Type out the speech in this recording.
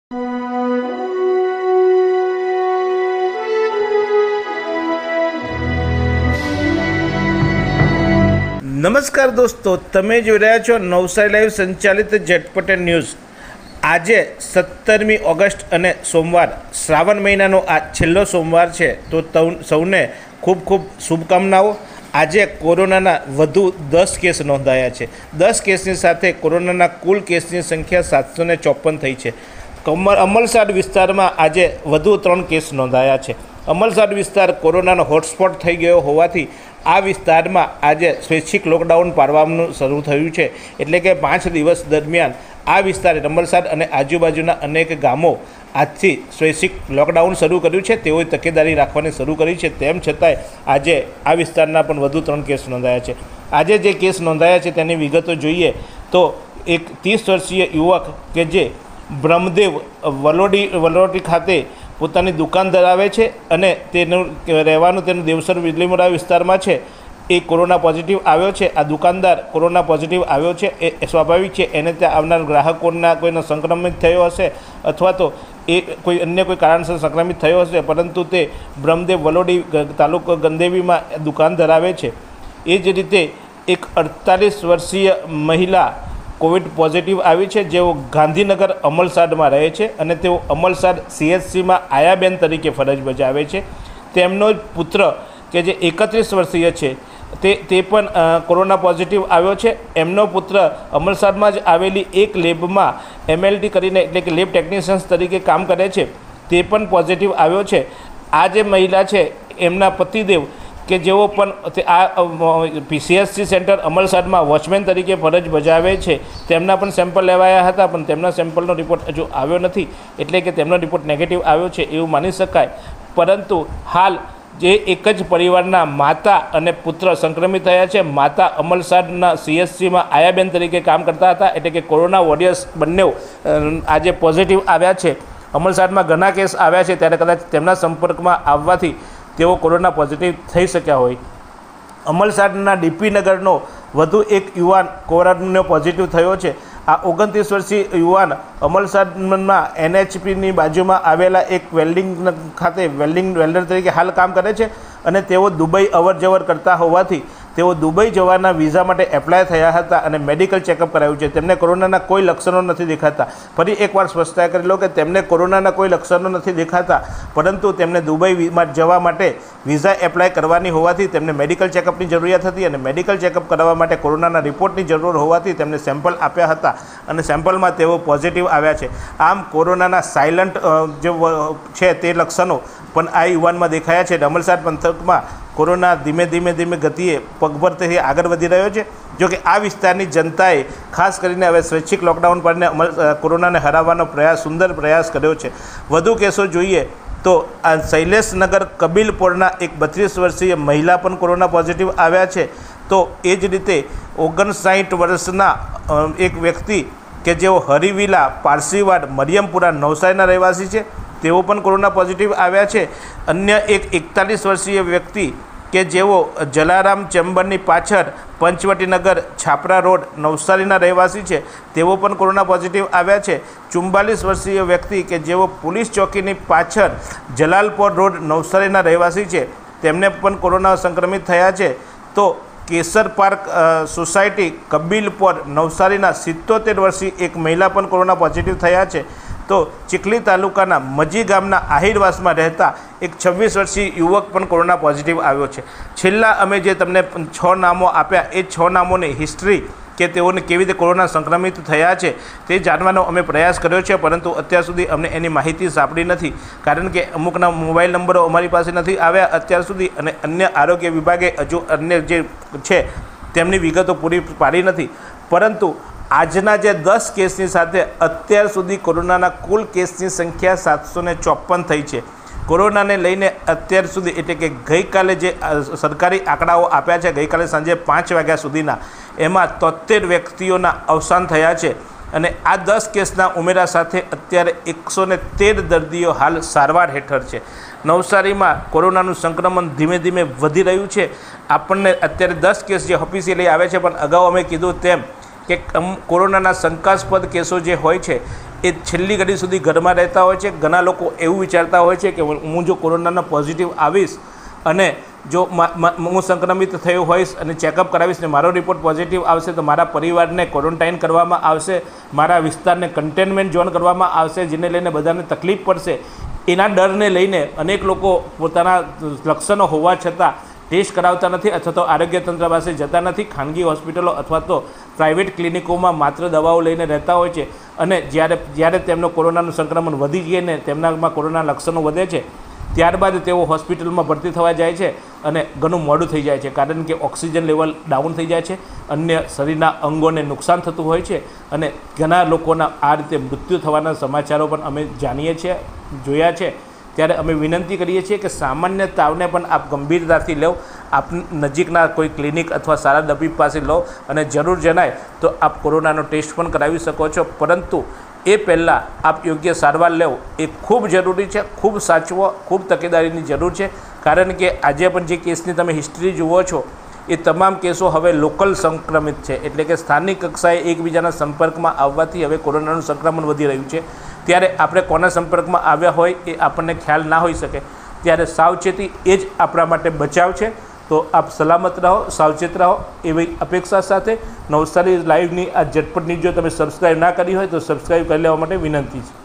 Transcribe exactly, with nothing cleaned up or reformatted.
नमस्कार दोस्तों, तमे जो रह्या छो नवसारी लाइव संचालित झटपट न्यूज़। आज सत्तरमी ऑगस्ट अने सोमवार श्रावण महीनानो आ छेल्लो सोमवार है, तो सौने खूब खूब शुभकामनाओं। आज कोरोना वधु दस केस नोंधाया है। दस केसनी साथे कोरोना कुल केसनी संख्या सात सौ ने चौपन थई है। कमर अमलसाड विस्तार में आज वधु त्रण केस नोंधाया है। अमलसाड विस्तार कोरोना हॉटस्पॉट थई गयो होवाथी आ विस्तार में आज स्वैच्छिक लॉकडाउन पाड़वानुं शरू थयुं छे। एटले के पांच दिवस दरमियान आ विस्तार अमलसाड अने आजुबाजुना अनेक गामों आजथी स्वैच्छिक लॉकडाउन शरू कर्युं छे। तेओए तकेदारी राखवानी शरू करी छे। तेम छतांय आज आ विस्तारना पण वधु त्रण केस नोंधाया छे। आज जे केस नोंधाया छे तेनी विगतो जोईए तो एक तीस वर्षीय युवक के जे ब्रह्मदेव वलोडी वलोटी खाते पोतानी दुकान धरावे छे अने तेनुं रहेवानुं तेनुं देवसर वीजळीमोरा विस्तारमां छे, ए कोरोना पॉजिटिव आव्यो छे। आ दुकानदार कोरोना पॉजिटिव आव्यो छे ए स्वाभाविक छे। एने त्यां आवनार ग्राहकोना कोईने संक्रमित थयो हशे अथवा तो ए कोई अन्य कोई कारणसर संक्रमित थयो हशे, परंतु ते ब्रह्मदेव वलोडी तालुको गंदेवीमां दुकान धरावे छे। ए ज रीते एक अड़तालीस वर्षीय महिला कोविड पॉजिटिव आई है, जो गांधीनगर अमलसाड में रहे छे अने तेओ अमलसाड सीएचसी में आयाबेन तरीके फरज बजावे छे। तेमनो पुत्र के जे एकत्रीस वर्षीय छे ते ते पण कोरोना पॉजिटिव आव्यो छे। एमनो पुत्र अमलसाड में ज आवेली एक लेब में एमएलटी करीने एटले के लेब टेक्निशियन्स तरीके काम करे छे, ते पण पॉजिटिव आव्यो छे। आ जे महिला छे एमना पतिदेव के जेओ पण आ पीसीएससी सेंटर अमलसाड में वॉचमेन तरीके फरज बजावे छे, तेमना पण सेम्पल लेवाया हता, पण तेमना सेम्पलनो रिपोर्ट हजू आव्यो नथी, एटले के तेमनो रिपोर्ट नेगेटिव आव्यो छे एवुं मानी शकाय। परंतु हाल जे एक ज परिवारना माता अने पुत्र संक्रमित थया छे। माता अमलसाडना सीएचसी में आयाबेन तरीके काम करता हता, एटले के कोरोना वॉरियर्स बंने आज पॉजिटिव आव्या छे। अमलसाड में घणा केस आव्या छे त्यारे कदाच तेमना संपर्क में आववाथी तेओ कोरोना पॉजिटिव थई शक्या होय। अमलसाडना डीपी नगरनो वधु एक युवान कोरोना पॉजिटिव थयो छे। आ ओगणतीस वर्षीय युवान अमलसाड में एनएचपी नी बाजू में आवेला एक वेल्डिंग खाते वेल्डिंग वेल्डर तरीके हाल काम करे छे अने तेओ दुबई अवर जवर करता होवाथी तेओ दुबई जवाना वीजा माटे एप्लाय थया हता अने मेडिकल चेकअप कराव्युं छे। तेमने कोरोनाना कोई लक्षणों नहीं देखाता। फरी एकवार स्पष्टता करी लो कि तेमने कोरोनाना कोई लक्षणों नहीं देखाता, परंतु तेमने दुबई जवा माटे वीजा एप्लाय करवानी होवाथी तेमने मेडिकल चेकअपनी जरूरियात हती अने मेडिकल चेकअप करावा माटे कोरोनाना रिपोर्टनी जरूर होवाथी तेमने सेम्पल आप्या हता अने सेम्पलमां तेओ पॉजिटिव आव्या छे। आम कोरोनाना साइलન્ટ जो छे ते लक्षणों पण आ युवाનમાં देखाया छे। अमलसाड पंथकमां कोरोना धीमे धीमे धीमे गतिए पगभरથી આગળ વધી રહ્યો છે। જો કે આ વિસ્તારની જનતાએ ખાસ કરીને હવે સ્વૈચ્છિક લોકડાઉન પાડીને અમલ કોરોનાને હરાવવાનો પ્રયાસ સુંદર પ્રયાસ કર્યો છે। વધુ કેસો જોઈએ તો આ શૈલેષનગર કબીલપોરના એક બત્રીસ વર્ષીય મહિલા પણ કોરોના પોઝિટિવ આવ્યા છે। તો એ જ રીતે ઓગણસાઠ વર્ષના એક વ્યક્તિ કે જેઓ હરિવિલા પારસીવાડ મરિયમપુરા નવસારીના રહેવાસી છે તેઓ પણ કોરોના પોઝિટિવ આવ્યા છે। અન્ય એક એકતાલીસ વર્ષીય વ્યક્તિ કે જેઓ જલારામ ચેમ્બરની પાછળ પંચવટીનગર છાપરા રોડ નવસારીના રહેવાસી છે તેઓ પણ કોરોના પોઝિટિવ આવ્યા છે। ચુમ્બાલીસ વર્ષીય વ્યક્તિ કે જેઓ પોલીસ ચોકીની પાછળ જલાલપોર રોડ નવસારીના રહેવાસી છે તેમને પણ કોરોના સંક્રમિત થયા છે। તો केसर पार्क सोसायटी कबीलपोर नवसारीना सित्तोतेर वर्षीय एक महिला पण कोरोना पॉजिटिव थया छे। तो चिखली तालुकाना मजी गामना आहिरवास में रहता एक छब्बीस वर्षीय युवक पण कोरोना पॉजिटिव आव्यो छे। छेल्ला अमे जे तमने छ नामों आप्या ए छ नामोनी हिस्ट्री के तेओने केवी रीते कोरोना संक्रमित थया छे ते जाणवानो अमे प्रयास कर्यो छे, परंतु अत्यार सुधी अमने एनी माहिती सापड़ी नथी, कारण के अमुकना मोबाइल नंबरो अमारी पासे नथी आव्या अत्यार सुधी अने अन्य आरोग्य विभागे हजू अन्य जे छे तेमनी विगतो पूरी पाडी नथी। परंतु आजना जे दस केसनी साथे अत्यार सुधी कोरोनाना कुल केसनी संख्या सात सौ ने चौपन थई छे। कोरोना ने लईने अत्यार सुधी एटले के गई काले जे सरकारी आंकड़ाओ आप्या छे गई काले सांजे पांच वाग्या सुधीना एमां तोतेर व्यक्तिओना अवसान थया छे अने आ दस केसना उमेरा साथे अत्यारे एक सौ ने तेर दर्दीओ हाल सारवार हेठळ छे। नवसारीमां कोरोनानुं संक्रमण धीमे धीमे वधी रह्युं छे। आपणने अत्यारे दस केस जे ऑफिशियली आवे छे, पण अगाऊ अमे कीधुं तेम कि कोरोना शंकास्पद केसों जो होय छे એ છેલ્લી ઘડી સુધી ઘરમાં રહેતા હોય છે। ઘણા લોકો એવું વિચારતા હોય છે કે હું જો કોરોનાનો પોઝિટિવ આવીશ અને જો હું સંક્રમિત થયો હોઈશ અને ચેકઅપ કરાવીશ ને મારો રિપોર્ટ પોઝિટિવ આવશે તો મારા પરિવારને ક્વોરન્ટાઇન કરવામાં આવશે, મારા વિસ્તારને કન્ટેનમેન્ટ ઝોન કરવામાં આવશે, જેને લઈને બધાને તકલીફ પડશે। એના ડરને લઈને અનેક લોકો પોતાના લક્ષણો હોવા છતાં ટેસ્ટ કરાવતા નથી અથવા તો આરોગ્ય તંત્ર પાસે જતા નથી। ખાનગી હોસ્પિટલો અથવા તો પ્રાઇવેટ ક્લિનિકોમાં માત્ર દવાઓ લઈને રહેતા હોય છે અને જ્યારે જ્યારે તેમનો કોરોનાનું સંક્રમણ વધી જાય ને તેમનામાં કોરોના લક્ષણો વધે છે ત્યારબાદ તેઓ હોસ્પિટલમાં ભરતી થવા જાય છે અને ઘણું મોડું થઈ જાય છે, કારણ કે ઓક્સિજન લેવલ ડાઉન થઈ જાય છે, અન્ય શરીરના અંગોને નુકસાન થતું હોય છે અને ઘણા લોકોના આ રીતે મૃત્યુ થવાના સમાચારો પણ અમે જાણીએ છીએ, જોયા છે। ત્યારે અમે વિનંતી કરીએ છીએ કે સામાન્ય તાવને પણ આપ ગંભીરતાથી લો, આપ નજીકના કોઈ ક્લિનિક અથવા સારા તબીબ પાસે લો અને જરૂર જણાય તો આપ કોરોનાનો ટેસ્ટ પણ કરાવી શકો છો, પરંતુ એ પહેલાં આપ યોગ્ય સારવાર લેવો એ ખૂબ જરૂરી છે। ખૂબ સાચવો, ખૂબ તકેદારીની જરૂર છે, કારણ કે આજે પણ જે કેસની તમે હિસ્ટ્રી જુઓ છો એ તમામ કેસો હવે લોકલ સંક્રમિત છે, એટલે કે સ્થાનિક કક્ષાએ એકબીજાના સંપર્કમાં આવવાથી હવે કોરોનાનું સંક્રમણ વધી રહ્યું છે। ત્યારે આપણે કોના સંપર્કમાં આવ્યા હોય એ આપણને ખ્યાલ ના હોઈ શકે, ત્યારે સાવચેતી એ જ આપણા માટે બચાવ છે। તો આપ સલામત રહો, સાવચેત રહો એવી અપેક્ષા સાથે નવસારી લાઈવની આ ઝટપટ ન્યૂઝ જો તમે સબસ્ક્રાઈબ ના કરી હોય તો સબસ્ક્રાઈબ કરી લેવા માટે વિનંતી છે।